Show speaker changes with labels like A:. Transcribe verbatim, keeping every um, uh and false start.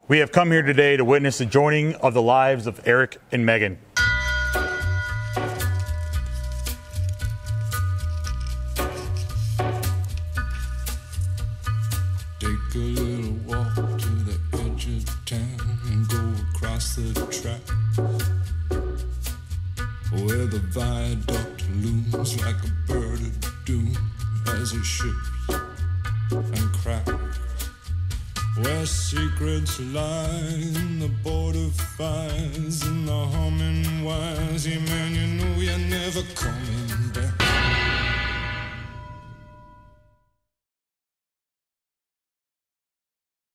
A: We have come here today to witness the joining of the lives of Eric and Megan.
B: Take a little walk to the edge of town and go across the track where the viaduct looms like a bird of doom as it ships and cracks, where secrets lie in the border fires and the humming wires. Yeah, man, you know you're never coming